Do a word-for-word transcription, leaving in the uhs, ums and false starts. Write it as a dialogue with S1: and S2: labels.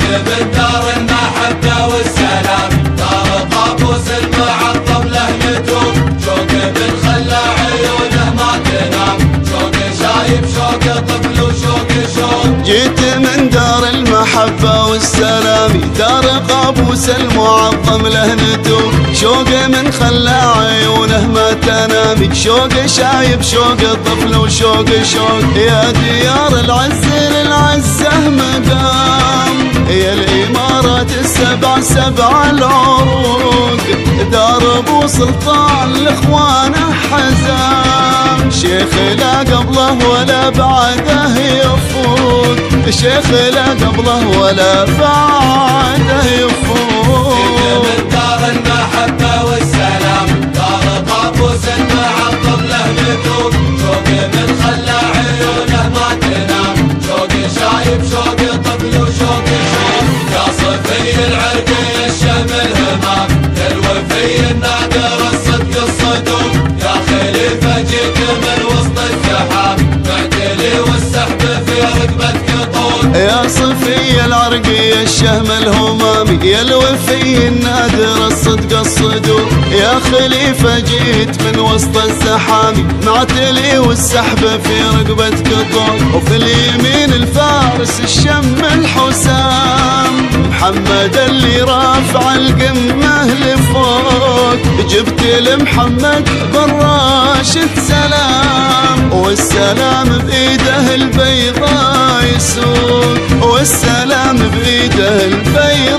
S1: من دار المحبة والسلام، دار قابوس المعظم له نتوب، شوق من خلى عيونه ما تنام، شوق شايب شوق طفل وشوق شوق.
S2: جيت من دار المحبة والسلام، دار قابوس المعظم له نتوب، شوق من خلى عيونه ما تنام، شوق شايب شوق طفل وشوق شوق. يا ديار العز للعزة مقام، يا الإمارات السبع سبع العروق، دار ابو سلطان لاخوانه حزام، شيخ لا قبله ولا بعده يفوق، شيخ لا قبله ولا بعده يفوق.
S1: من دار المحبة والسلام، دار قابوس المعظم له نتوب، شوق من خلى عيونه ما تنام، شوق شايب شوق طفل وشوق شوق. يا صفي العرقي الشمل همام، يا الوفي النادر الصدق الصدوق، يا خليفة جيت من وسط الزحام، معتلي والسحب في رقبتك طول.
S2: يا صفي العرقي الشهم الهمامي، يا الوفي النادر الصدق الصدوق، يا خليفة جيت من وسط الزحام، معتلي والسحب في رقبتك طول. وفي اليمين الفارس الشم الحسام، محمد اللي رافع القمة لفوق، جبت لمحمد بن راشد سلام، والسلام بإيده البيضاء يسوق، والسلام بإيده البيضاء